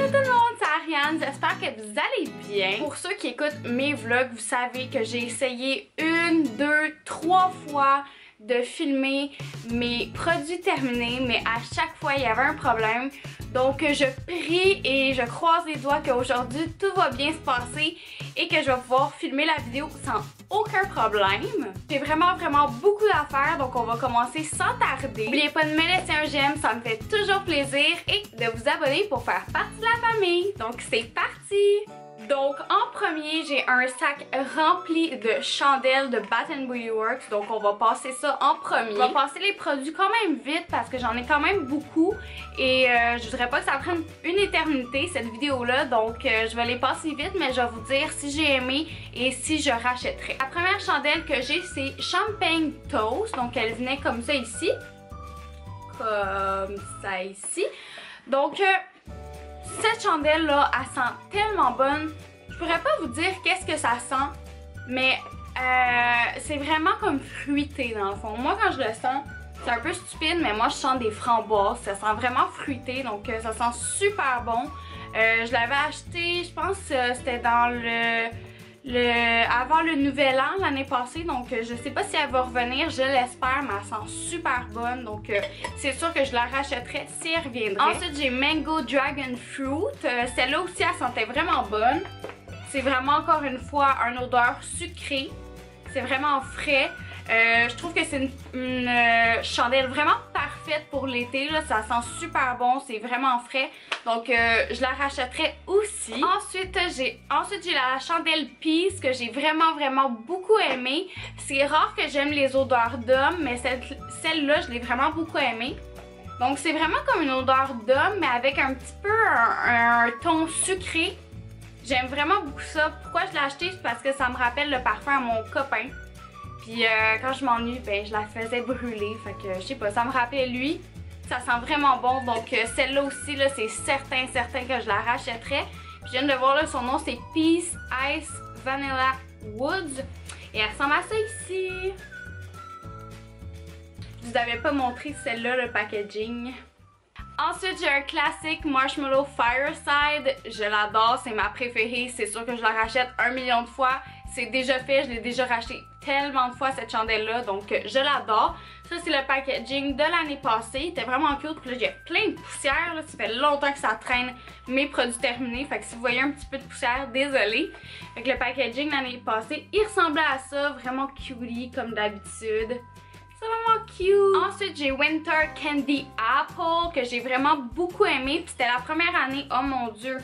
tout le monde, c'est Ariane, j'espère que vous allez bien. Pour ceux qui écoutent mes vlogs, vous savez que j'ai essayé 1, 2, 3 fois de filmer mes produits terminés, mais à chaque fois il y avait un problème. Donc je prie et je croise les doigts qu'aujourd'hui tout va bien se passer et que je vais pouvoir filmer la vidéo sans aucun problème. J'ai vraiment beaucoup d'affaires, donc on va commencer sans tarder. N'oubliez pas de me laisser un j'aime, ça me fait toujours plaisir, et de vous abonner pour faire partie de la famille. Donc c'est parti! Donc en premier, j'ai un sac rempli de chandelles de Bath & Body Works, donc on va passer ça en premier. On va passer les produits quand même vite parce que j'en ai quand même beaucoup et je voudrais pas que ça prenne une éternité cette vidéo là, donc je vais les passer vite, mais je vais vous dire si j'ai aimé et si je rachèterais. La première chandelle que j'ai, c'est Champagne Toast, donc elle venait comme ça ici, donc cette chandelle là, elle sent tellement bonne. Je pourrais pas vous dire qu'est-ce que ça sent, mais c'est vraiment comme fruité dans le fond. Moi quand je le sens, c'est un peu stupide, mais moi je sens des framboises. Ça sent vraiment fruité, donc ça sent super bon. Je l'avais acheté, je pense que c'était dans avant le nouvel an l'année passée, donc je sais pas si elle va revenir, je l'espère, mais elle sent super bonne, donc c'est sûr que je la rachèterais si elle reviendrait. Ensuite j'ai Mango Dragon Fruit, celle-là aussi elle sentait vraiment bonne. C'est vraiment encore une fois une odeur sucrée, c'est vraiment frais. Je trouve que c'est une chandelle vraiment parfaite pour l'été, ça sent super bon, c'est vraiment frais, donc je la rachèterai aussi. Ensuite j'ai la chandelle Peace que j'ai vraiment beaucoup aimée. C'est rare que j'aime les odeurs d'homme, mais celle-là je l'ai vraiment beaucoup aimée. Donc c'est vraiment comme une odeur d'homme, mais avec un petit peu un ton sucré. J'aime vraiment beaucoup ça. Pourquoi je l'ai acheté? C'est parce que ça me rappelle le parfum à mon copain. Puis quand je m'ennuie, ben je la faisais brûler, fait que je sais pas, ça me rappelait lui. Ça sent vraiment bon, donc celle-là aussi, là, c'est certain que je la rachèterais. Puis je viens de voir, là, son nom c'est Peace Ice Vanilla Woods. Et elle ressemble à ça ici. Je vous avais pas montré celle-là, le packaging. Ensuite, j'ai un classique Marshmallow Fireside. Je l'adore, c'est ma préférée. C'est sûr que je la rachète 1 million de fois. C'est déjà fait, je l'ai déjà racheté tellement de fois cette chandelle-là, donc je l'adore. Ça, c'est le packaging de l'année passée. Il était vraiment cute. Puis là, j'ai plein de poussière. Là. Ça fait longtemps que ça traîne mes produits terminés. Fait que si vous voyez un petit peu de poussière, désolé. Fait que le packaging de l'année passée, il ressemblait à ça. Vraiment cutie, comme d'habitude. C'est vraiment cute. Ensuite, j'ai Winter Candy Apple que j'ai vraiment beaucoup aimé. Puis c'était la première année. Oh mon dieu,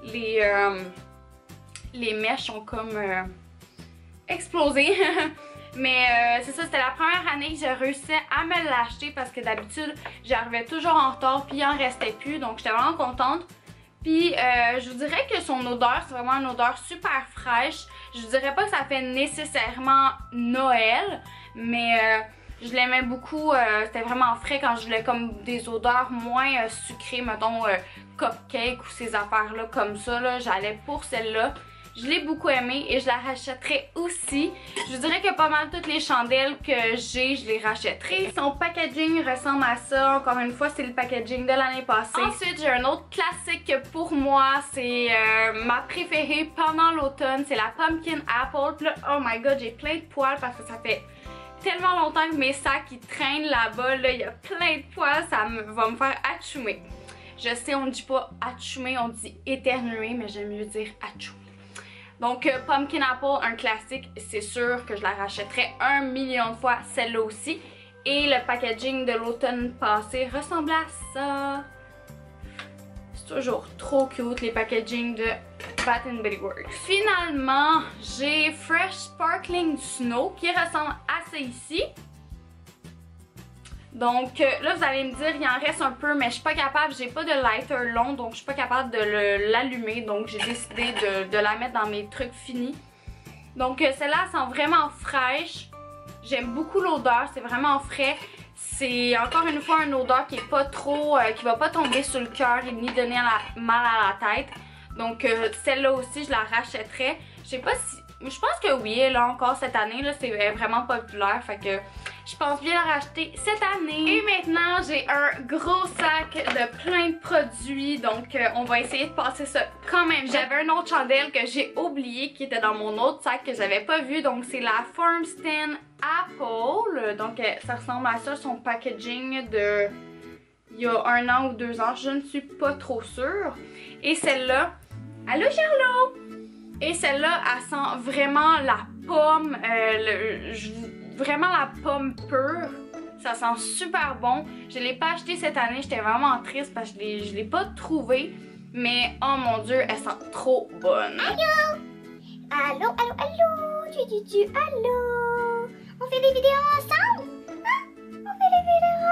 les mèches ont comme explosé. Mais c'est ça, c'était la première année que j'ai réussi à me l'acheter parce que d'habitude, j'arrivais toujours en retard puis il en restait plus. Donc j'étais vraiment contente. Puis je vous dirais que son odeur, c'est vraiment une odeur super fraîche. Je vous dirais pas que ça fait nécessairement Noël, mais je l'aimais beaucoup, c'était vraiment frais quand je voulais comme des odeurs moins sucrées, mettons cupcake ou ces affaires-là comme ça, là, j'allais pour celle-là. Je l'ai beaucoup aimée et je la rachèterai aussi. Je vous dirais que pas mal toutes les chandelles que j'ai, je les rachèterai. Son packaging ressemble à ça. Encore une fois, c'est le packaging de l'année passée. Ensuite, j'ai un autre classique pour moi. C'est ma préférée pendant l'automne. C'est la Pumpkin Apple. Puis là, oh my god, j'ai plein de poils parce que ça fait tellement longtemps que mes sacs ils traînent là-bas. Là, il y a plein de poils. Ça va me faire atchoumer. Je sais, on ne dit pas atchoumer, on dit éternuer, mais j'aime mieux dire atchoumer. Donc Pumpkin Apple, un classique, c'est sûr que je la rachèterais 1 million de fois, celle-là aussi. Et le packaging de l'automne passé ressemblait à ça. C'est toujours trop cute les packaging de Bath & Body Works. Finalement, j'ai Fresh Sparkling Snow qui ressemble à ça ici. Donc là vous allez me dire il en reste un peu, mais je suis pas capable, j'ai pas de lighter long, donc je suis pas capable de l'allumer, donc j'ai décidé de la mettre dans mes trucs finis. Donc celle-là sent vraiment fraîche, j'aime beaucoup l'odeur, c'est vraiment frais. C'est encore une fois une odeur qui est pas trop, qui va pas tomber sur le cœur ni donner mal à la tête. Donc celle-là aussi je la rachèterais. Je sais pas si je pense que oui, là encore cette année, là c'est vraiment populaire, fait que je pense bien la racheter cette année. Et maintenant, j'ai un gros sac de plein de produits, donc on va essayer de passer ça quand même. J'avais une autre chandelle que j'ai oubliée qui était dans mon autre sac que j'avais pas vu, donc c'est la Farmstead Apple. Donc ça ressemble à ça, son packaging de il y a 1 an ou 2 ans, je ne suis pas trop sûre. Et celle-là, allô Charlot! Et celle-là, elle sent vraiment la pomme, vraiment la pomme pure. Ça sent super bon. Je l'ai pas acheté cette année, j'étais vraiment triste parce que je l'ai pas trouvé. Mais oh mon dieu, elle sent trop bonne. Allô? Allô, allô, allô? Allô? On fait des vidéos ensemble? Hein? On fait des vidéos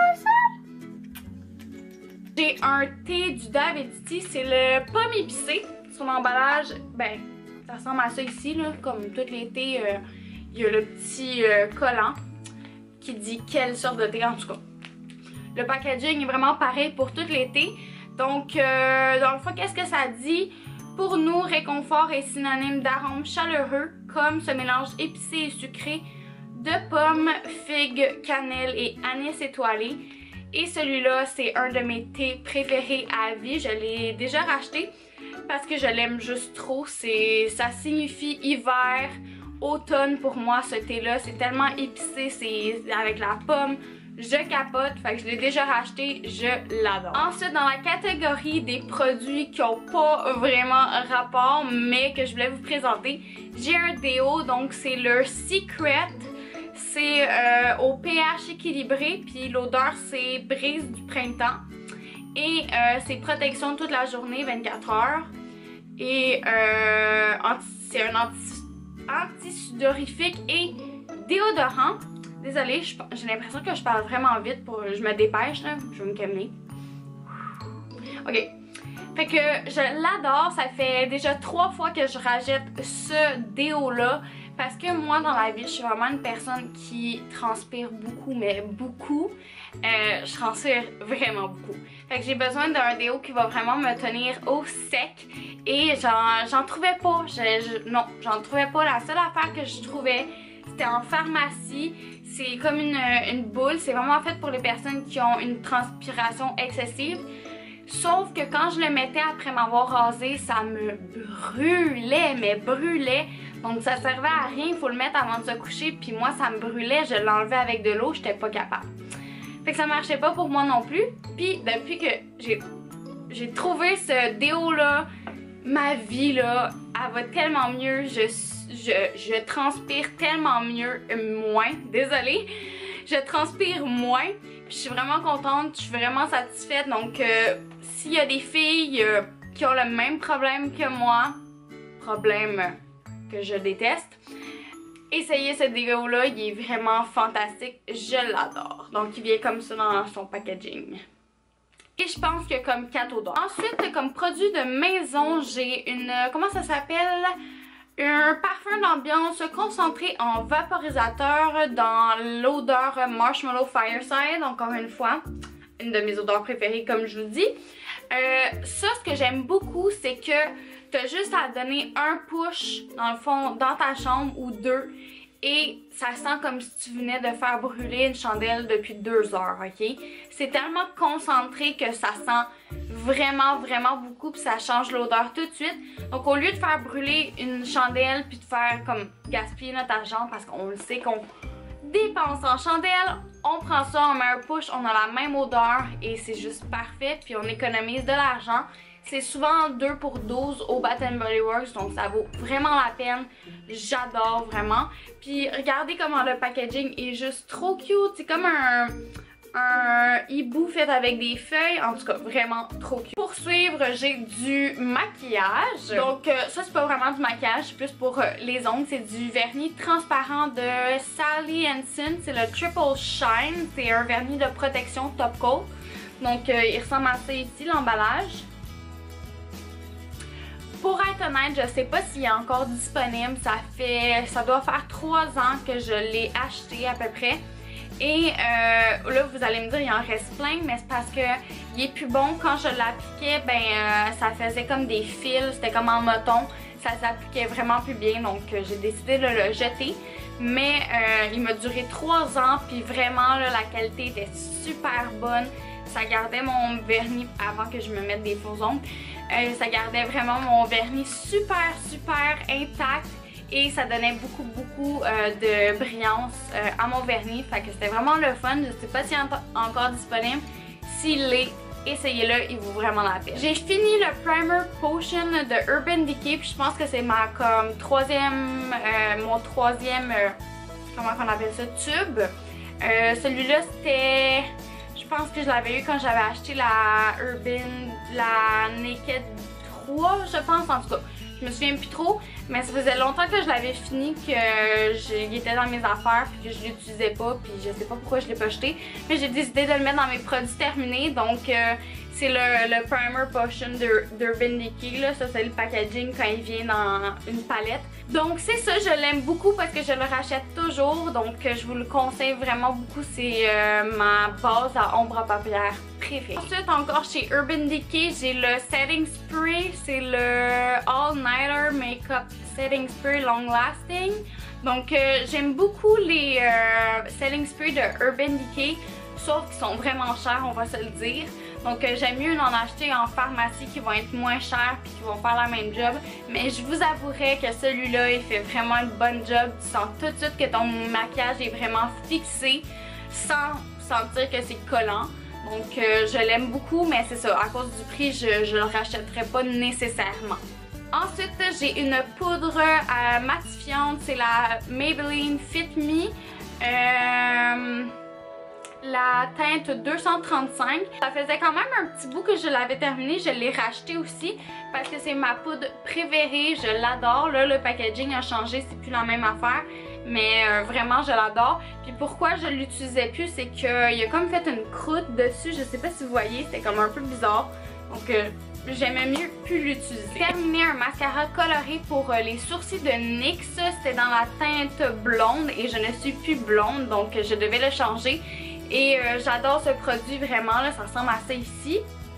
ensemble? J'ai un thé du David Tea, c'est le pomme épicé. Son emballage, ben, ça ressemble à ça ici, là. Comme tous les thés, il y a le petit collant qui dit quelle sorte de thé, en tout cas. Le packaging est vraiment pareil pour tous les thés. Donc, dans le fond, qu'est-ce que ça dit? Pour nous, réconfort est synonyme d'arôme chaleureux, comme ce mélange épicé et sucré de pommes, figues, cannelle et anis étoilé. Et celui-là, c'est un de mes thés préférés à vie. Je l'ai déjà racheté parce que je l'aime juste trop. Ça signifie hiver, automne pour moi, ce thé-là. C'est tellement épicé, c'est avec la pomme. Je capote, fait que je l'ai déjà racheté, je l'adore. Ensuite, dans la catégorie des produits qui n'ont pas vraiment rapport, mais que je voulais vous présenter, j'ai un déo, donc c'est le Secret. C'est au pH équilibré, puis l'odeur c'est brise du printemps. Et c'est protection toute la journée, 24 heures. Et c'est un anti-sudorifique et déodorant. Désolée, j'ai l'impression que je parle vraiment vite, je me dépêche, là. Je vais me calmer. Ok. Fait que je l'adore, ça fait déjà 3 fois que je rachète ce déo-là. Parce que moi, dans la vie, je suis vraiment une personne qui transpire beaucoup, mais beaucoup. Je transpire vraiment beaucoup. Fait que j'ai besoin d'un déo qui va vraiment me tenir au sec. Et j'en trouvais pas. Non, j'en trouvais pas. La seule affaire que je trouvais, c'était en pharmacie. C'est comme une boule. C'est vraiment fait pour les personnes qui ont une transpiration excessive. Sauf que quand je le mettais après m'avoir rasé, ça me brûlait, mais brûlait. Donc ça servait à rien, il faut le mettre avant de se coucher. Puis moi, ça me brûlait, je l'enlevais avec de l'eau, j'étais pas capable. Fait que ça marchait pas pour moi non plus. Puis depuis que j'ai trouvé ce déo-là, ma vie, là, elle va tellement mieux. Je transpire tellement mieux, moins, désolée. Je transpire moins. Puis je suis vraiment contente, je suis vraiment satisfaite. Donc s'il y a des filles qui ont le même problème que moi, problème que je déteste, essayez ce déo-là, il est vraiment fantastique, je l'adore. Donc il vient comme ça dans son packaging. Et je pense que comme cadeau d'or. Ensuite, comme produit de maison, j'ai une, comment ça s'appelle? Un parfum d'ambiance concentré en vaporisateur dans l'odeur Marshmallow Fireside, encore une fois, une de mes odeurs préférées comme je vous dis. Ça, ce que j'aime beaucoup, c'est que tu as juste à donner un push dans le fond dans ta chambre ou 2 et ça sent comme si tu venais de faire brûler une chandelle depuis 2 heures, ok? C'est tellement concentré que ça sent vraiment, vraiment beaucoup puis ça change l'odeur tout de suite. Donc au lieu de faire brûler une chandelle puis de faire comme gaspiller notre argent parce qu'on le sait qu'on dépense en chandelle, on prend ça, on met un push, on a la même odeur et c'est juste parfait puis on économise de l'argent. C'est souvent 2 pour 12 au Bath & Body Works, donc ça vaut vraiment la peine. J'adore vraiment. Puis regardez comment le packaging est juste trop cute. C'est comme un hibou fait avec des feuilles. En tout cas, vraiment trop cute. Pour suivre, j'ai du maquillage. Donc ça, c'est pas vraiment du maquillage, c'est plus pour les ongles. C'est du vernis transparent de Sally Hansen. C'est le Triple Shine. C'est un vernis de protection top coat. Donc il ressemble à ça ici, l'emballage. Pour être honnête, je sais pas s'il est encore disponible. Ça doit faire 3 ans que je l'ai acheté à peu près. Et là, vous allez me dire, il en reste plein, mais c'est parce que il est plus bon. Quand je l'appliquais, ben ça faisait comme des fils, c'était comme en moton. ça s'appliquait vraiment plus bien, donc j'ai décidé de le jeter. Mais il m'a duré 3 ans, puis vraiment là, la qualité était super bonne. Ça gardait mon vernis avant que je me mette des faux ongles. Ça gardait vraiment mon vernis super intact. Et ça donnait beaucoup de brillance à mon vernis. Fait que c'était vraiment le fun. Je sais pas s'il est encore disponible. S'il l'est, essayez-le, il vaut vraiment la peine. J'ai fini le Primer Potion de Urban Decay. Puis je pense que c'est ma comme troisième, mon troisième, comment on appelle ça, tube. Celui-là c'était, je pense que je l'avais eu quand j'avais acheté la Naked 3, je pense en tout cas. Je me souviens plus trop, mais ça faisait longtemps que je l'avais fini, qu'il était dans mes affaires puis que je l'utilisais pas, puis je sais pas pourquoi je l'ai pas jeté, mais j'ai décidé de le mettre dans mes produits terminés. Donc c'est le Primer Potion d'Urban Decay, là. Ça c'est le packaging quand il vient dans une palette. Donc c'est ça, je l'aime beaucoup parce que je le rachète toujours, donc je vous le conseille vraiment beaucoup. C'est ma base à ombre à paupières préférée. Ensuite encore chez Urban Decay, j'ai le Setting Spray, c'est le All Nighter Makeup Setting Spray Long Lasting. Donc j'aime beaucoup les Setting Spray de Urban Decay, sauf qu'ils sont vraiment chers, on va se le dire. Donc j'aime mieux en acheter en pharmacie qui vont être moins chers puis qui vont faire la même job. Mais je vous avouerai que celui-là, il fait vraiment une bonne job. Tu sens tout de suite que ton maquillage est vraiment fixé sans sentir que c'est collant. Donc je l'aime beaucoup, mais c'est ça, à cause du prix, je le rachèterai pas nécessairement. Ensuite, j'ai une poudre matifiante, c'est la Maybelline Fit Me. La teinte 235. Ça faisait quand même un petit bout que je l'avais terminé. Je l'ai racheté aussi parce que c'est ma poudre préférée. Je l'adore. Là, le packaging a changé. C'est plus la même affaire. Mais vraiment, je l'adore. Puis pourquoi je l'utilisais plus, c'est qu'il a comme fait une croûte dessus. Je sais pas si vous voyez. C'était comme un peu bizarre. Donc j'aimais mieux plus l'utiliser. J'ai terminé un mascara coloré pour les sourcils de NYX. C'était dans la teinte blonde et je ne suis plus blonde. Donc je devais le changer. Et j'adore ce produit vraiment, là, ça ressemble à ça ici.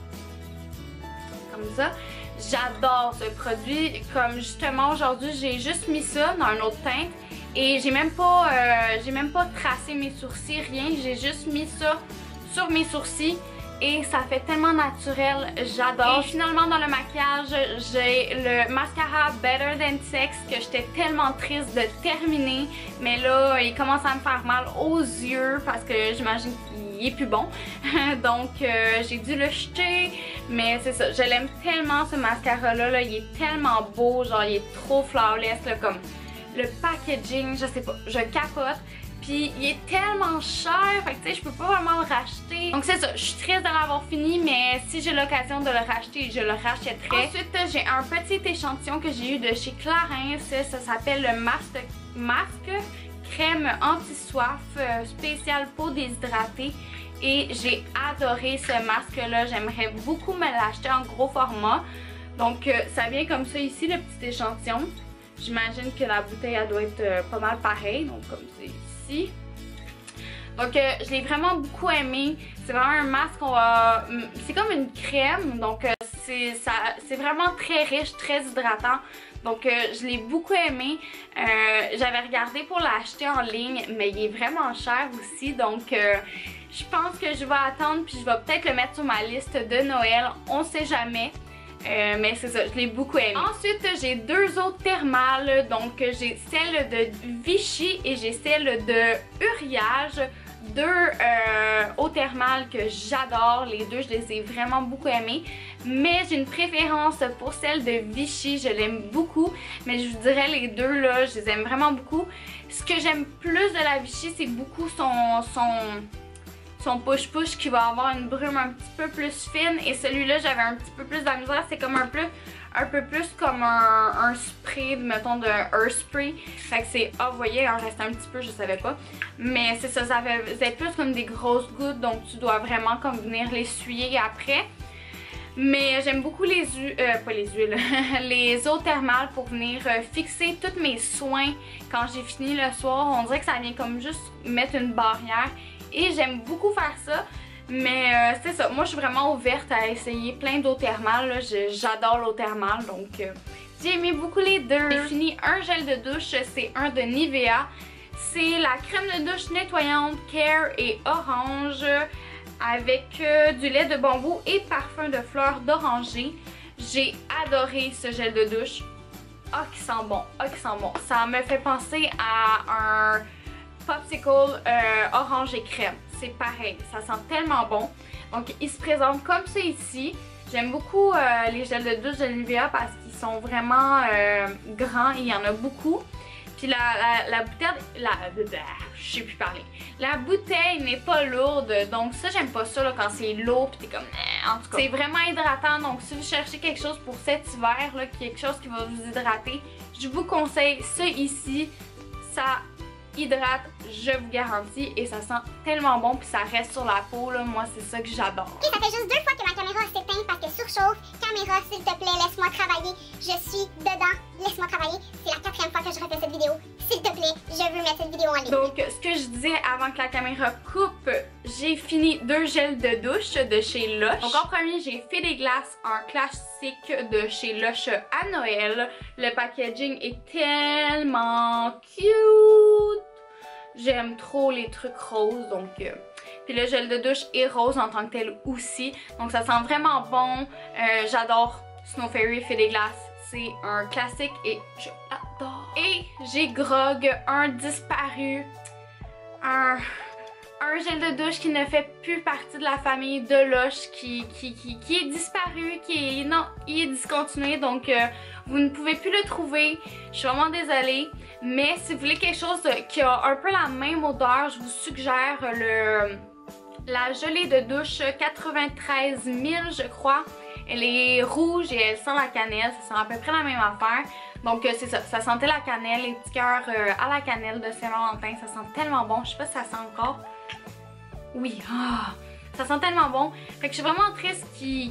Comme ça. J'adore ce produit. Comme justement aujourd'hui, j'ai juste mis ça dans une autre teinte. Et j'ai même pas tracé mes sourcils, rien. J'ai juste mis ça sur mes sourcils. Et ça fait tellement naturel, j'adore. Et finalement dans le maquillage, j'ai le mascara Better Than Sex que j'étais tellement triste de terminer. Mais là, il commence à me faire mal aux yeux parce que j'imagine qu'il est plus bon. Donc j'ai dû le jeter. Mais c'est ça, je l'aime tellement ce mascara là, il est tellement beau, genre il est trop flawless là, comme le packaging, je sais pas, je capote. Puis il est tellement cher, fait que tu sais, je peux pas vraiment le racheter. Donc c'est ça, je suis triste de l'avoir fini, mais si j'ai l'occasion de le racheter, je le rachèterai. Ensuite, j'ai un petit échantillon que j'ai eu de chez Clarins. Ça s'appelle le masque crème anti-soif spécial peau déshydratée. Et j'ai adoré ce masque-là. J'aimerais beaucoup me l'acheter en gros format. Donc ça vient comme ça ici, le petit échantillon. J'imagine que la bouteille elle doit être pas mal pareille, donc comme c'est ici. Donc je l'ai vraiment beaucoup aimé. C'est vraiment un masque qu'on va... C'est comme une crème, donc c'est vraiment très riche, très hydratant. Donc je l'ai beaucoup aimé. J'avais regardé pour l'acheter en ligne, mais il est vraiment cher aussi. Donc je pense que je vais attendre puis je vais peut-être le mettre sur ma liste de Noël. On sait jamais. Mais c'est ça, je l'ai beaucoup aimé. Ensuite, j'ai deux eaux thermales. Donc, j'ai celle de Vichy et j'ai celle de Uriage. Deux eaux thermales que j'adore. Les deux, je les ai vraiment beaucoup aimées. Mais j'ai une préférence pour celle de Vichy. Je l'aime beaucoup. Mais je vous dirais, les deux, là, je les aime vraiment beaucoup. Ce que j'aime plus de la Vichy, c'est beaucoup son push-push qui va avoir une brume un petit peu plus fine. Et celui-là, j'avais un petit peu plus de la misère. C'est comme un peu plus comme un spray, mettons de Hairspray. Fait que c'est, vous voyez, il en reste un petit peu, je savais pas. Mais c'est ça, ça faisait plus comme des grosses gouttes. Donc tu dois vraiment comme venir l'essuyer après. Mais j'aime beaucoup les les eaux thermales pour venir fixer tous mes soins quand j'ai fini le soir. On dirait que ça vient comme juste mettre une barrière. Et j'aime beaucoup faire ça, mais c'est ça, moi je suis vraiment ouverte à essayer plein d'eau thermale, j'adore l'eau thermale, donc J'ai aimé beaucoup les deux. J'ai fini un gel de douche, c'est un de Nivea. C'est la crème de douche nettoyante Care et Orange avec du lait de bambou et parfum de fleurs d'oranger. J'ai adoré ce gel de douche. Ah, qui sent bon, ah, qui sent bon. Ça me fait penser à un popsicle orange et crème. C'est pareil, ça sent tellement bon. Donc, il se présente comme ça ici. J'aime beaucoup les gels de douche de Nivea parce qu'ils sont vraiment grands et il y en a beaucoup. Puis la bouteille, je sais plus parler. La bouteille n'est pas lourde, donc ça j'aime pas ça là, quand c'est lourd pis t'es comme en tout cas. C'est vraiment hydratant, donc si vous cherchez quelque chose pour cet hiver là, quelque chose qui va vous hydrater, je vous conseille ça ici. Ça hydrate, je vous garantis, et ça sent tellement bon puis ça reste sur la peau là, moi c'est ça que j'adore. Ok, ça fait juste 2 fois que ma caméra s'éteint parce que surchauffe. Caméra, s'il te plaît, laisse-moi travailler. Je suis dedans, laisse-moi travailler. C'est la 4e fois que je refais cette vidéo. S'il te plaît, je veux mettre cette vidéo en ligne. Donc, ce que je disais avant que la caméra coupe, j'ai fini 2 gels de douche de chez Lush. Donc, en premier, j'ai fait des glaces, un classique de chez Lush à Noël. Le packaging est tellement cute. J'aime trop les trucs roses, donc... Puis le gel de douche est rose en tant que tel aussi. Donc, ça sent vraiment bon. J'adore Snow Fairy fait des glaces. C'est un classique et je l'adore. Et j'ai Grog, un disparu. Un gel de douche qui ne fait plus partie de la famille de Lush, qui est disparu, il est discontinué, donc vous ne pouvez plus le trouver. Je suis vraiment désolée, mais si vous voulez quelque chose qui a un peu la même odeur, je vous suggère la gelée de douche 93 000, je crois. Elle est rouge et elle sent la cannelle, ça sent à peu près la même affaire. Donc c'est ça, ça sentait la cannelle, les petits cœurs à la cannelle de Saint-Valentin, ça sent tellement bon. Je sais pas si ça sent encore. Oui, ça sent tellement bon. Fait que je suis vraiment triste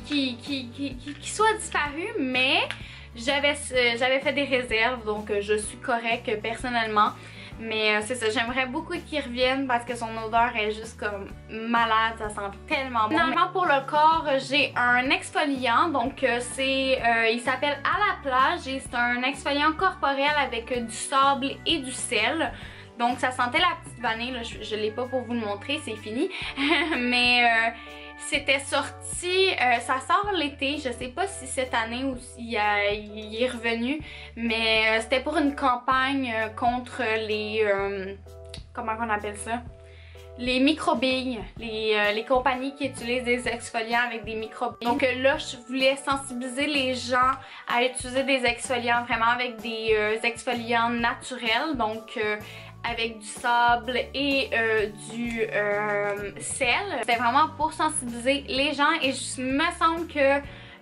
qu'il soit disparu, mais j'avais fait des réserves, donc je suis correcte personnellement. Mais c'est ça, j'aimerais beaucoup qu'il revienne parce que son odeur est juste comme malade, ça sent tellement bon. Finalement pour le corps, j'ai un exfoliant, donc il s'appelle À la plage et c'est un exfoliant corporel avec du sable et du sel. Donc ça sentait la petite vanille, là, je l'ai pas pour vous le montrer, c'est fini. Mais c'était sorti, ça sort l'été, je sais pas si cette année ou s'il est revenu, mais c'était pour une campagne contre les, comment on appelle ça? Les microbilles, les compagnies qui utilisent des exfoliants avec des microbilles. Donc là, je voulais sensibiliser les gens à utiliser des exfoliants vraiment avec des exfoliants naturels, donc avec du sable et du sel. C'était vraiment pour sensibiliser les gens et il me semble que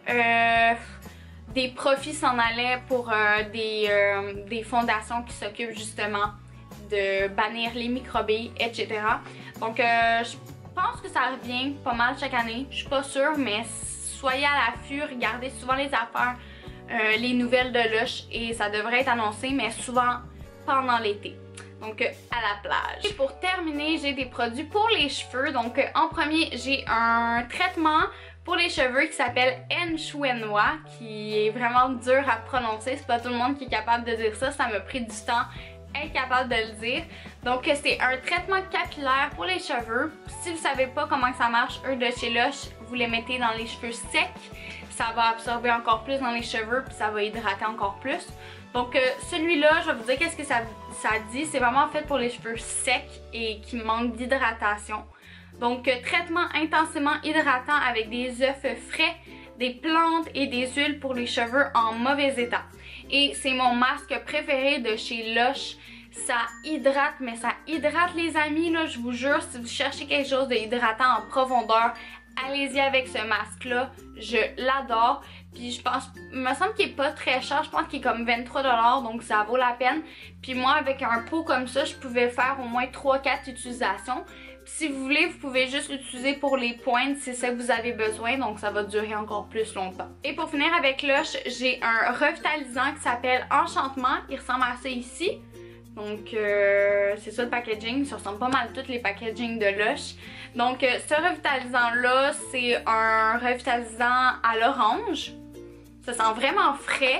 des profits s'en allaient pour des fondations qui s'occupent justement de bannir les microbilles, etc. Donc je pense que ça revient pas mal chaque année. Je suis pas sûre, mais soyez à l'affût, regardez souvent les affaires, les nouvelles de Lush et ça devrait être annoncé, mais souvent pendant l'été. Donc à la plage. Et pour terminer, j'ai des produits pour les cheveux. Donc en premier, j'ai un traitement pour les cheveux qui s'appelle Enchuenwa, qui est vraiment dur à prononcer. C'est pas tout le monde qui est capable de dire ça. Ça m'a pris du temps incapable de le dire. Donc c'est un traitement capillaire pour les cheveux. Si vous savez pas comment ça marche, eux de chez Lush, vous les mettez dans les cheveux secs. Ça va absorber encore plus dans les cheveux puis ça va hydrater encore plus. Donc celui-là, je vais vous dire qu'est-ce que ça dit. C'est vraiment fait pour les cheveux secs et qui manquent d'hydratation. Donc traitement intensément hydratant avec des œufs frais, des plantes et des huiles pour les cheveux en mauvais état. Et c'est mon masque préféré de chez Lush. Ça hydrate, mais ça hydrate les amis, là, je vous jure, si vous cherchez quelque chose de hydratant en profondeur, allez-y avec ce masque-là. Je l'adore. Puis je pense, il me semble qu'il est pas très cher, je pense qu'il est comme 23 $, donc ça vaut la peine. Puis moi, avec un pot comme ça, je pouvais faire au moins 3-4 utilisations. Puis si vous voulez, vous pouvez juste l'utiliser pour les pointes si c'est ça que vous avez besoin, donc ça va durer encore plus longtemps. Et pour finir avec Lush, j'ai un revitalisant qui s'appelle Enchantement, il ressemble à ça ici. Donc c'est ça le packaging, ça ressemble pas mal à tous les packagings de Lush. Donc ce revitalisant là, c'est un revitalisant à l'orange. Ça sent vraiment frais.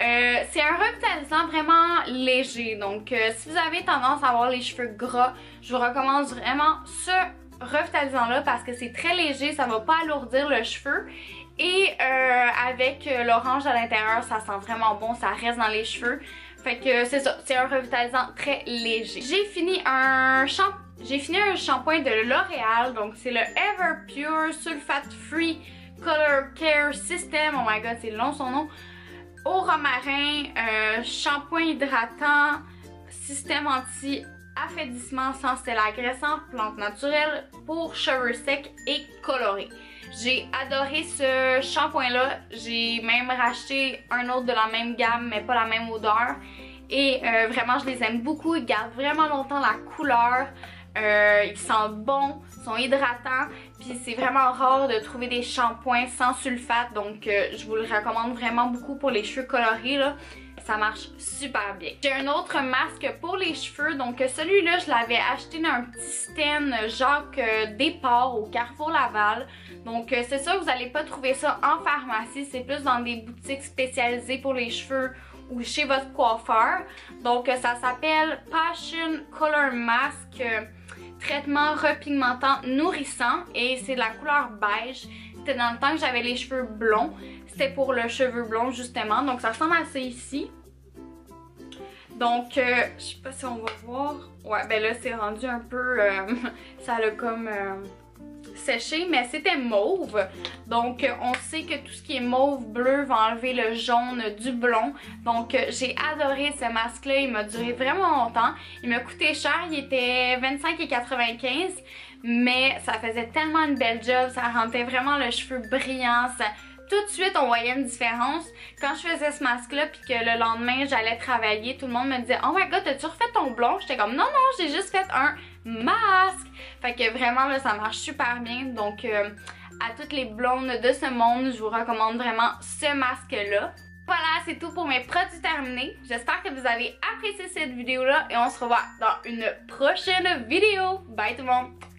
C'est un revitalisant vraiment léger. Donc si vous avez tendance à avoir les cheveux gras, je vous recommande vraiment ce revitalisant là parce que c'est très léger, ça va pas alourdir le cheveu. Et avec l'orange à l'intérieur, ça sent vraiment bon, ça reste dans les cheveux. Fait que c'est ça, c'est un revitalisant très léger. J'ai fini un shampoing de L'Oréal, donc c'est le Everpure Sulfate Free Color Care System. Oh my god, c'est long son nom. Au romarin, shampoing hydratant, système anti-affaissement sans sel agressant, plante naturelle pour cheveux secs et colorés. J'ai adoré ce shampoing là, j'ai même racheté un autre de la même gamme mais pas la même odeur et vraiment je les aime beaucoup, ils gardent vraiment longtemps la couleur, ils sentent bon, ils sont hydratants puis c'est vraiment rare de trouver des shampoings sans sulfate donc je vous le recommande vraiment beaucoup pour les cheveux colorés là. Ça marche super bien. J'ai un autre masque pour les cheveux. Donc celui-là, je l'avais acheté dans un petit stand Jacques Départ au Carrefour Laval. Donc c'est sûr que vous n'allez pas trouver ça en pharmacie. C'est plus dans des boutiques spécialisées pour les cheveux ou chez votre coiffeur. Donc ça s'appelle Passion Color Mask. Traitement repigmentant nourrissant. Et c'est de la couleur beige. C'était dans le temps que j'avais les cheveux blonds. C'était pour le cheveu blond justement. Donc ça ressemble à ça ici. Donc je sais pas si on va voir. Ouais ben là c'est rendu un peu ça l'a comme séché. Mais c'était mauve. Donc on sait que tout ce qui est mauve bleu va enlever le jaune du blond. Donc j'ai adoré ce masque là. Il m'a duré vraiment longtemps. Il m'a coûté cher. Il était 25,95 $. Mais ça faisait tellement une belle job. Ça rendait vraiment le cheveu brillant. Tout de suite, on voyait une différence. Quand je faisais ce masque-là, puis que le lendemain, j'allais travailler, tout le monde me disait « Oh my god, t'as-tu refait ton blond? » J'étais comme « Non, non, j'ai juste fait un masque! » Fait que vraiment, là, ça marche super bien. Donc, à toutes les blondes de ce monde, je vous recommande vraiment ce masque-là. Voilà, c'est tout pour mes produits terminés. J'espère que vous avez apprécié cette vidéo-là et on se revoit dans une prochaine vidéo. Bye tout le monde!